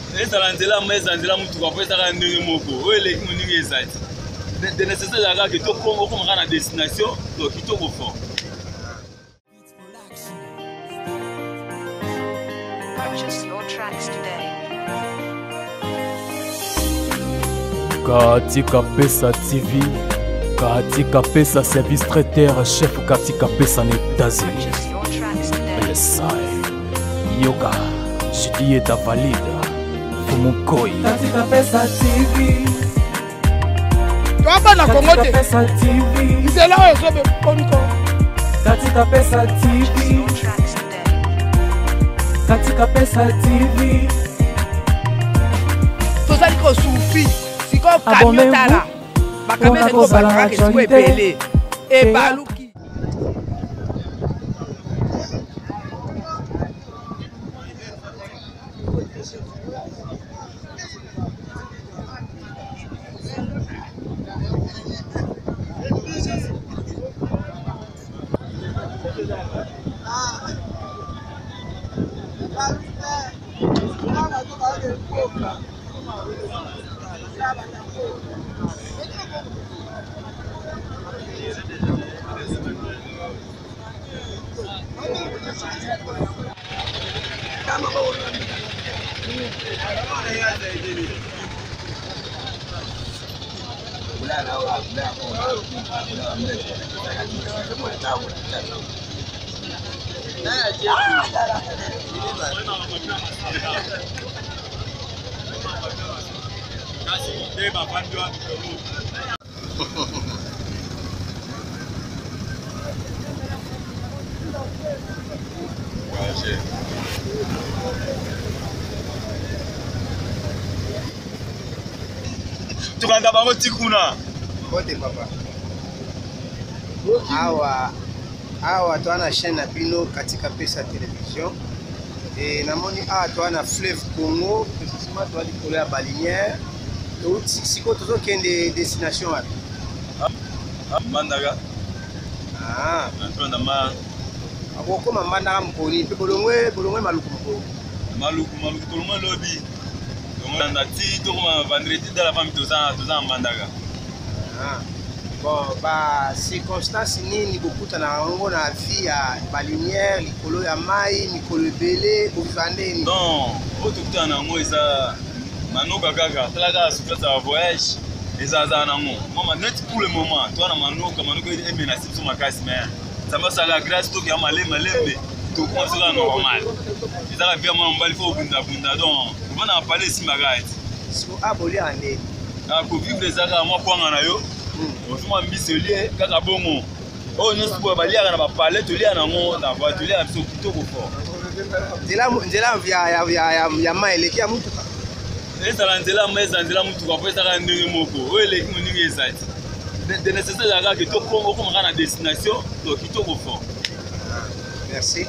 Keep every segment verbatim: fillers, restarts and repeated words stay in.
ezala nzela meza nzela mutuka po ezaka ndenge moko oyo eleki moninga ezali de nécessaire ezalaka ke tokomaka na destination to kitoko fort. Purchase your tracks today. Katika Pesa T V, Katika Pesa service traiteur chef Katika Pesa en États-Unis. Purchase your tracks today. Belesai, Yoga, Julieta Valida, Fumukoi. Katika Pesa T V. Twaba na Kongote. Katika Pesa T V. Nzela oyo sobe koniko. Katika Pesa T Purchase V. your tracks today. Katika Pesa T V. Tozali ko sufi. Siko camion tala. Bakamera ko balaka ke siko epele. E baluki. Tukanda bango tikuna. Kote papa. Awa awa twana chaîne na bino Katika Pesa télévision. Et namoni awa twana Fleuve Congo, précisément toi likolo ya balinière. Donc siko tozo kende destination wapi? Mandaga. Ah, Antoine ma. Ako ma Mandaga mponi, pe bolongwe bolongwe maluku mponi. Maluku maluku tolongwe lobby. Donc ndati to ma vendredi dans la famille toza toza Mandaga. Ah. Bon, bah circonstances nini bokuta na ngo na vie ya balinière likolo ya mai, mikolo ebele, bovandeni. Non, autokuta na ngo eza manoka kaka, talaka souffrance ya voyage. Eza za na ngo. Mama net pour le moment, toi na manoka manoka est menacé sur ma casse mais ça va ça la grâce to ki amale malembe. To konsola normal. Eza la vie mama mbali fo bunda bunda donc on va en parler ici magati. So aboli ande. Ah ko vivre ezaka moi kwanga na yo. Ozuma miselier kaka bongo. Oh nyonso po baliaka na ba palais tolia na ngo na ba tolia biso kitoko fort. Nzela nzela vya ya ya ya maeleki ya mutuka. Ezala nzela meza nzela mutuka po ezaka ndenge moko. Oyo eleki moninga ezali. De nécessaire ezalaka ke tokomaka na destination to kitoko fort. Merci.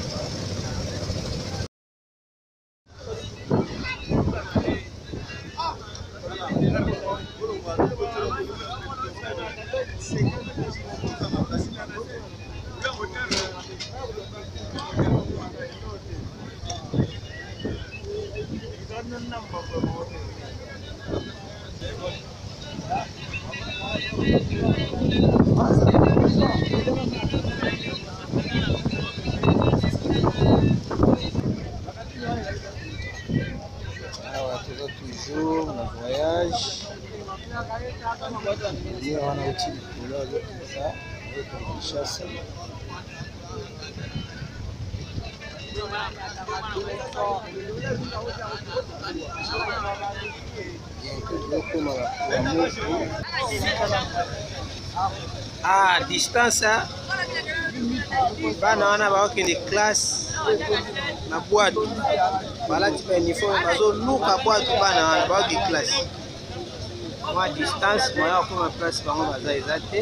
Alors, toujours mon voyage. Hier, on a utilisé ça, avec une chasse. Ah, distance, bana wana baokende classe na boîte balati ba uniforme bazoluka boîte bana wana baoki classe moi distance moya koma place bango baza eza te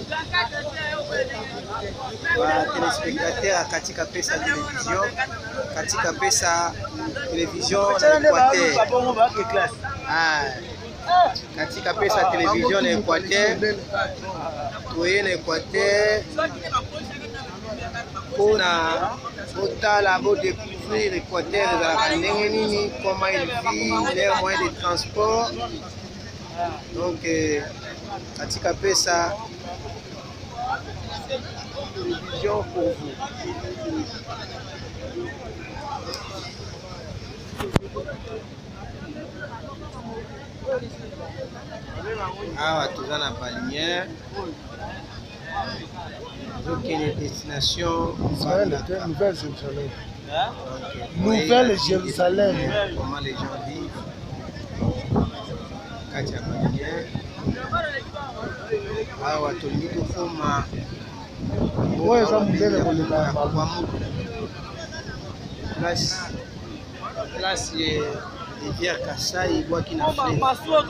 ba téléspectateurs Katika Pesa télévision Katika Pesa télévision na Équateur. Ah, Katika Pesa télévision na Équateur. Toye na Équateur. Pour na botala bo découvrir découvrir l'Équateur comment ils vivent, leurs moyens de transport. Donc, euh, katika pesa télévision pour vous. Awa toza na balinière. Aucune destination. Nouvelle-Jérusalem. Nouvelle-Jérusalem. Comment les gens vivent. Katia balinière. Awa tolingi tofuma. Ouais, ça me donne pour le place place rivière Kasai Bwaki na fleuve.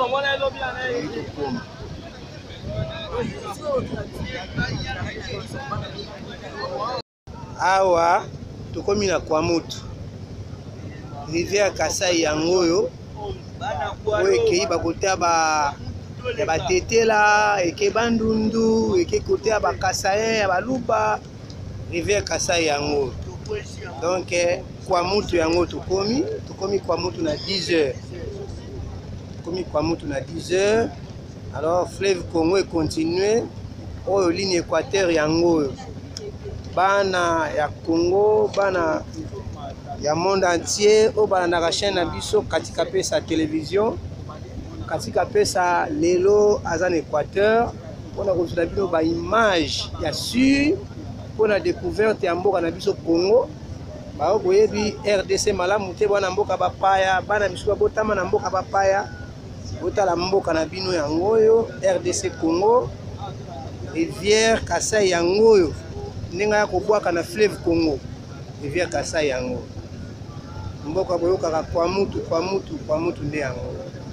Awa tokomi na kwa mutu rivière Kasai yango oyo oyo ekei bakota ba ya batetela eke bandundu eke kote ya bakasaye ya baluba rivière Kasai yango. Donc kwa mutu yango tokomi tokomi kwa mutu na dix heures tokomi kwa mutu na dix heures. Alors fleuve Congo continue oyo ligne équateur yango bana ya Congo bana ya monde entier o bana na chaîne na biso katika pesa télévision katika pesa lelo azan Équateur on a reçu bino ba image ya sur pour la découverte ya mboka na biso Congo ba boyebi R D C malamu te bana mboka bapaya bana biso botama na mboka bapaya botala mboka na bino yango oyo R D C Congo rivière Kasai yango oyo ndinga ya kobwaka na fleuve Congo rivière Kasai yango mboka boyoka kwa mutu kwa mutu kwa mutu nde yango.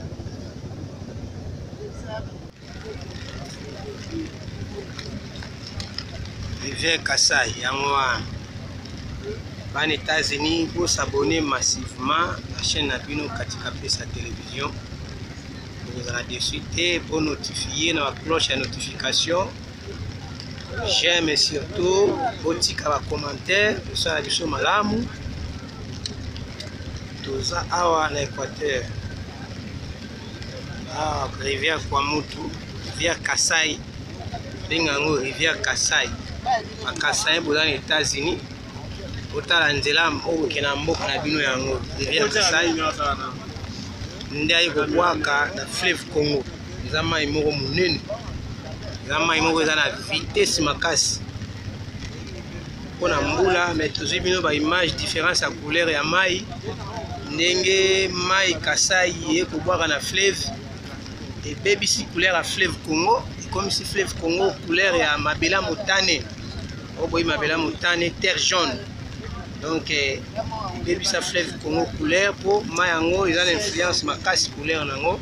Rivière Kasai yango wana ban États-Unis pour s'abonner massivement à la chaîne na bino katika pesa télévision. Vous allez dessus pour notifier dans la cloche de notification. J'aime et surtout petit commentaire pour ça la biso malamu. Toza awa na Équateur. Ah, rivière Kwamutu, rivière Kasai. Bingango rivière Kasai. A Kasai boza les États-Unis. Otala nzela oyo kena mboka na bino yango rivière Kasai. Ndai kobwaka na fleuve Congo. Eza mai moko munene. Eza mai moko eza na vitesse makasi. Pona mbula mais tozwi bino ba image différence ya couleur ya mai. Ndenge mai Kasai ye kobwaka na fleuve et baby si couleur ya fleuve Congo comme si fleuve Congo couleur ya mabela motane. Oboyi mabela motane terre jaune. Donc baby sa fleuve Congo couleur pour mai yango ils ont influence makasi couleur nango.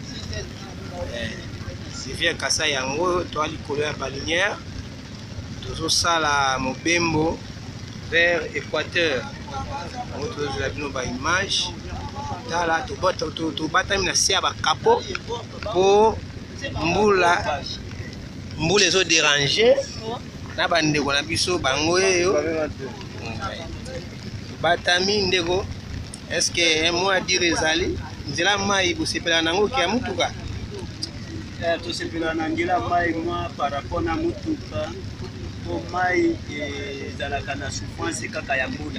Rivière Kasai yango to ali couleur balinière. Tozo sala mobembo vers Équateur. On tozo la bino ba image. Tala to bota to bata mina sia ba capo pour mbula mbula zo déranger na bande ko na biso bango yo. Batami ndeko est-ce que un mot à dire ezali nzela mai bosepela nango ki ya mutuka eh tosepela na ngila mai moi par rapport na mutuka po mai ezalaka na souffrance kaka ya mbula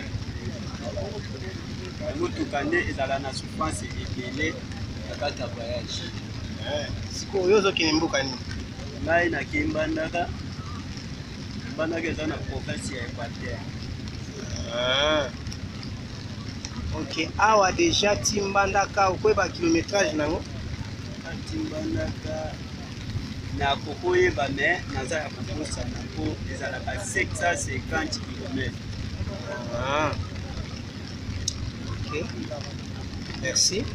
mutuka nde ezala na souffrance ebele kaka voyage eh siko yozo kinimbuka ni mai na kimbandaka mbandaka eza na province ya Équateur. Ah. Ok, awa déjà timbandaka okweba kilométrage nango timbandaka na kokoyeba mais naza ya kokosa nango ezalaka cinq cent cinquante kilomètres. Ah. Ok, merci.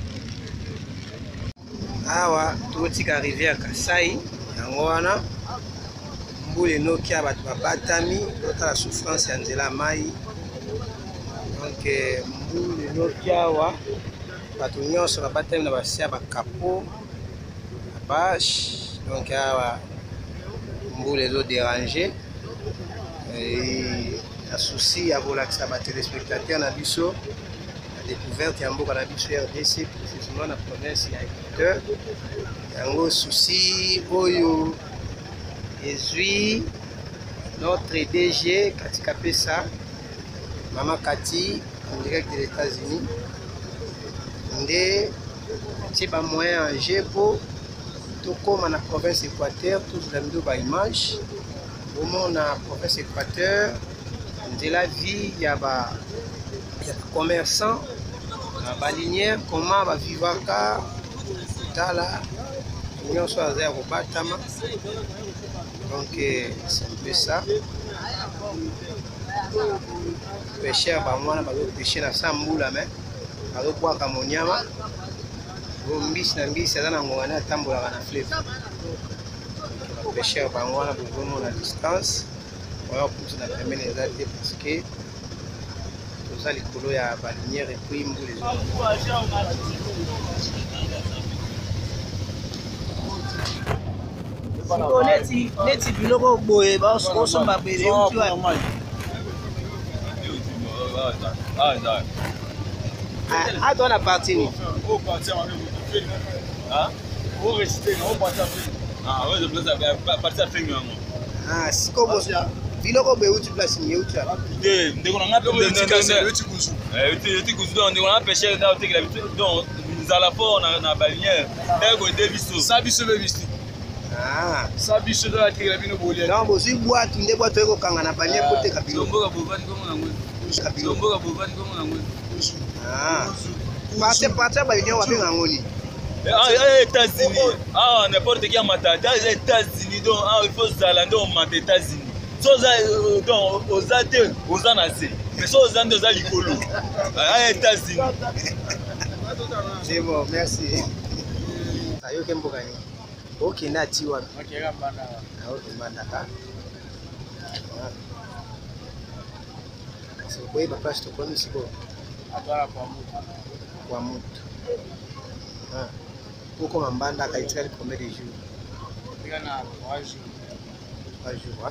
Awa totika rivière Kasai yango wana mbule noki ya bato babatami totala souffrance ya nzela mai. Donc mbule noki awa bato nyonso babatami na basia bakapo bâche. Donc awa mbule ezo déranger et la souci ya kolakisa ba téléspectateurs na biso découverte ya mboka na biso R D C précisément na province ya Équateur. Yango souci oyo ezui notre D G Katika Pesa Mama Kati en direct des États-Unis nde tie ba moyen en jeu pour tout comme na province Équateur tout la mido ba image au monde na province Équateur de la vie ya ba ya commerçant na ba lignère comment ba vivaka tala nyonso aza ko batama donc c'est un peu ça pêcheur ba mwana ba pêcher na sambula mais ba kwa kamonyama mbisi na mbisi aza na ngongana atambolaka na fleuve pêcheur ba mwana bozomo na distance oyo kutu na pembeni eza te parce que toza likolo ya balinière epui mbula ezo neti neti biloko boye basomba bele uti wa ah toi na parti ni au parti ah au réciter au parti ah ouais de place à parti à finir ah siko bo biloko boye uti place ni uti ala de ndeko na ngape de uti kuzu eh uti uti kuzu donc ndeko na pêcher da uti donc nous allons fort na na balinière ndeko de biso ça biso be biso ah ça biso da tigre bino bolia non bo si boîte nde boîte ko kanga na balinière côté kabilo mboka bovani ko na ngwe kabilo mboka bovani ko na ngwe ah parti parti balinière wa benga ngoni ah États-Unis ah n'importe qui a matata les États-Unis donc ah il faut zalando aux États-Unis so za donc aux até aux anase mais so aux ando za likolo ah États-Unis c'est bon merci ayo kemboka ni OK na tiwa OK kambanda OK mandaka c'est quoi ba place to komi siko atwala kwa mtu kwa mtu ah uko mambanda kaitali combien de jours pika na trois jours trois jours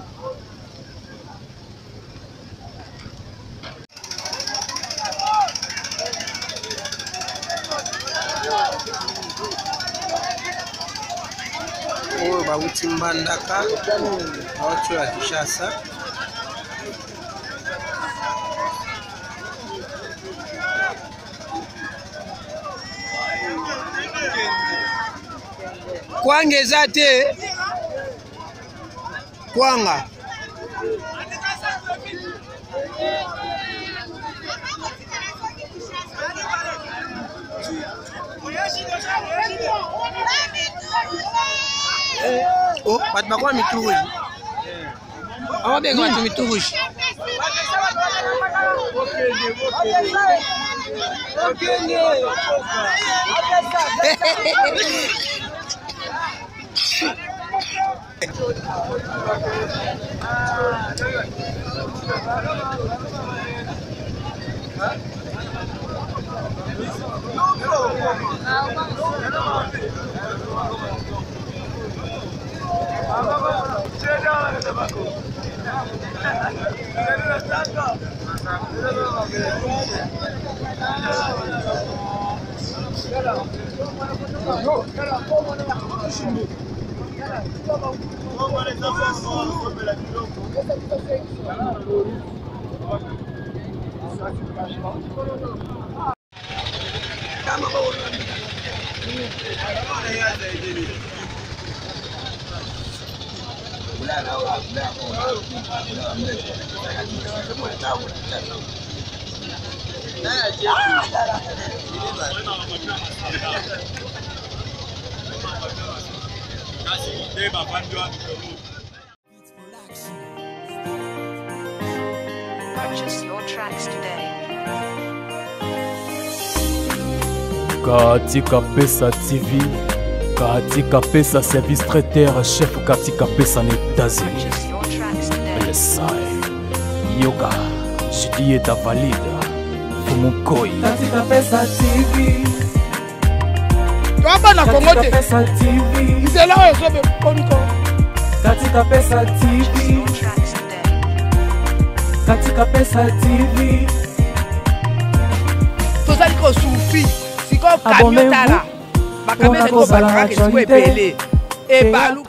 oyo bauti mbandaka bauti ya Kinshasa kwanga eza te kwanga oh bato bakola mituruji awa benga bato mituruji Purchase your tracks today. Katika Pesa T V, Katika Pesa service traiteur chef Katika Pesa na États-Unis. Purchase your tracks today. Lesai Yoga Julieta Valida Fumukoi Katika Pesa T V. Twaba na Kongo te. Katika Pesa T V. Nzela oyo sobe koniko. Katika Pesa T V. Your tracks today. Katika Pesa T V. kosufi siko camion tala bakamera ko balaka siko epele e balu